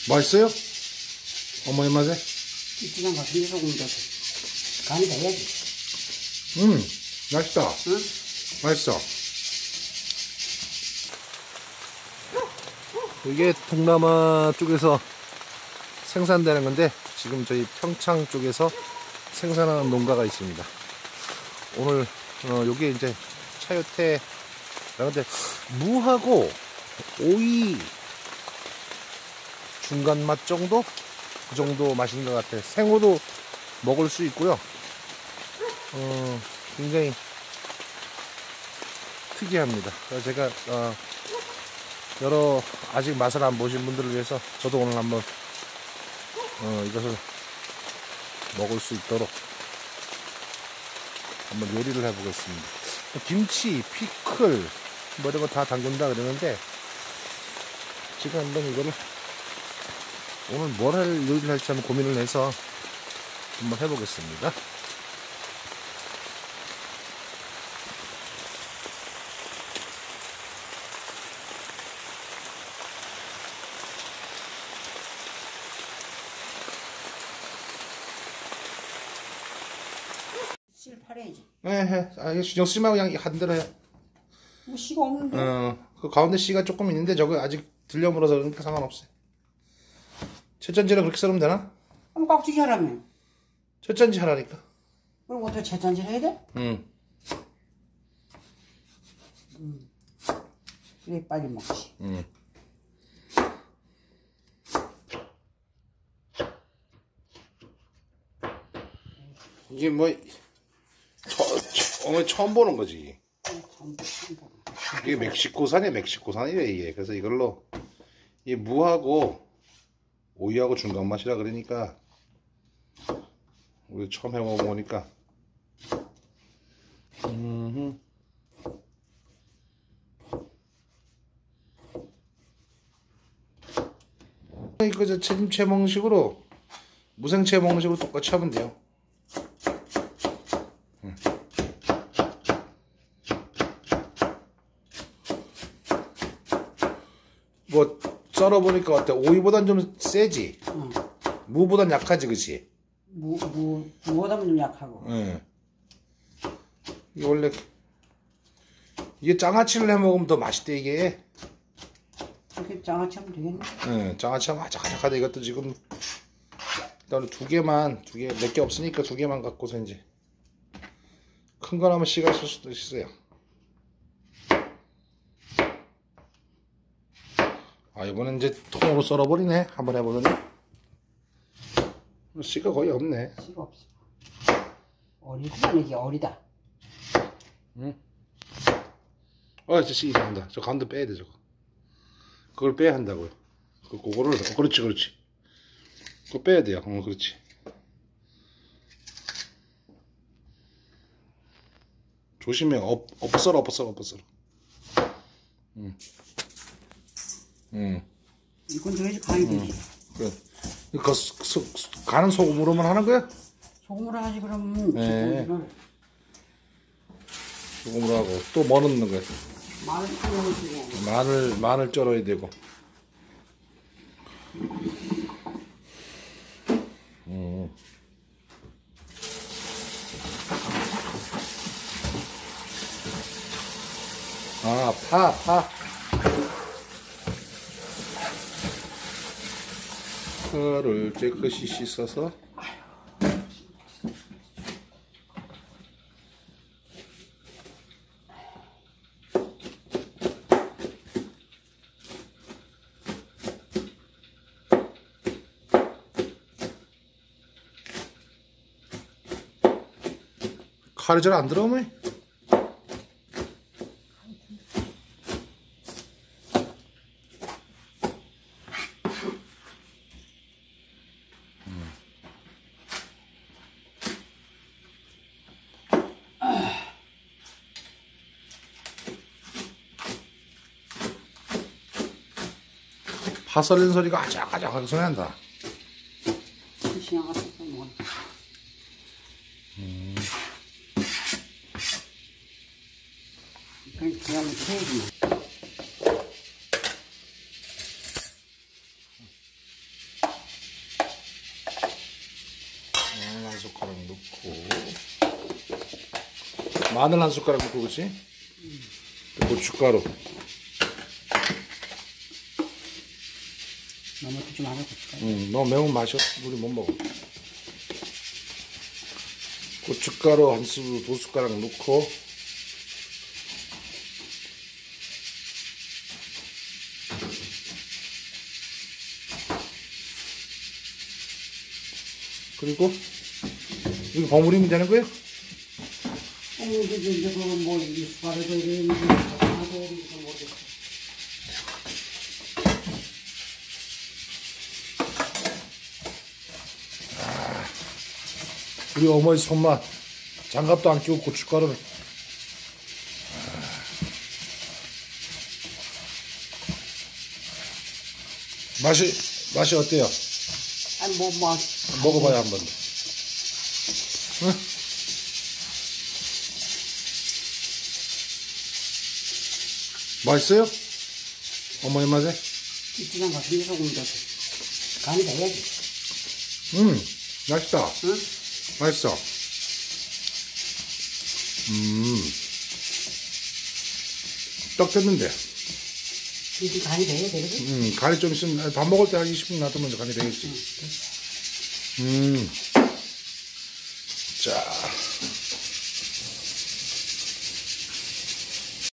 맛있어요? 어머니 맛에? 입지랑 같은데 소금 더 간이 돼야지. 맛있다. 응? 맛있어. 이게 동남아 쪽에서 생산되는 건데 지금 저희 평창 쪽에서 생산하는 농가가 있습니다. 오늘 요게 이제 차요태. 근데 무하고 오이 중간 맛 정도? 그 정도 맛인 것 같아요. 생으로 먹을 수 있고요. 굉장히 특이합니다. 제가 여러 아직 맛을 안 보신 분들을 위해서 저도 오늘 한번 이것을 먹을 수 있도록 한번 요리를 해보겠습니다. 김치, 피클 뭐 이런 거 다 담근다 그러는데 지금 한번 이거를 오늘 뭘 요리를 할지 한번 고민을 해서 한번 해보겠습니다. 실 팔아야지. 네, 신경 쓰지 말고 그냥 한 대로 해. 뭐 씨가 없는데. 그 가운데 씨가 조금 있는데 저거 아직 들려물어서 그러니까 상관없어요. 쳇잔지를 그렇게 썰으면 되나? 그럼 깍두기 하라며. 쳇잔지 하라니까. 그럼 어떻게 재단질 해야 돼? 그래 빨리 먹지. 이게 뭐 오늘 처음 보는 거지. 이게 멕시코산이래 이게. 그래서 이걸로 이 무하고 오이하고 중간 맛이라 그러니까 우리 처음 해먹어보니까 이거 저 채 먹는 식으로 무생채 먹는 식으로 똑같이 하면 돼요. 뭐 썰어보니까 어때? 오이보단 좀 세지? 무보단 약하지, 그치? 무보다는 좀 약하고. 응. 이게 원래 이게 장아찌를 해 먹으면 더 맛있대 이게. 이렇게 장아찌 하면 되겠네. 응, 장아찌하면 아작아작하다. 이것도 지금 일단 몇 개 없으니까 2개만 갖고서 이제 큰 거라면 씨가 있을 수도 있어요. 이번엔 이제 통으로 썰어버리네. 한번 해보더니 씨가 거의 없네. 씨가 없어. 어리구만 이게 어리다. 응? 진짜 씨 이상한다. 저 가운데 빼야 돼 저거. 그걸 빼야 한다고요. 그거를 그렇지. 그거 빼야 돼요. 그렇지. 조심해. 엎어썰어. 이건 줘야지 간이 되지. 그래. 간은 소금으로만 하는 거야? 소금으로 하지 그럼. 네. 소금으로 하고 또 뭐 넣는 거야? 마늘 쩔어야 되고. 파. 파를 깨끗이 씻어서 칼이 잘 안 들어오네. 파 썰리는 소리가 아작아작하게 소리 난다. 그냥 해야지. 마늘 한 숟가락 넣고, 그치? 또 고춧가루. 너무 좀 하나 볼까? 너무 매운 맛이 없어. 우리 못 먹어. 고춧가루 한 숟, 두 숟가락 넣고, 그리고 이거 버무리면 되는 거예요? 근데 이제 그건 뭐 이수가루도 이런 거 하나도 모르겠어. 우리 어머니 손맛. 장갑도 안 끼고 고춧가루를. 맛이 어때요? 아니 뭐 먹어봐요, 한 번 더. 응? 맛있어요? 어머니 맛에? 이지간 같은 소금 넣어서 간이 돼야지. 맛있다. 응? 맛있어. 떡 됐는데. 이게 간이 돼야 되거든. 간이 좀 있으면, 밥 먹을 때 한 20분 놔두면 간이 되겠지. 자.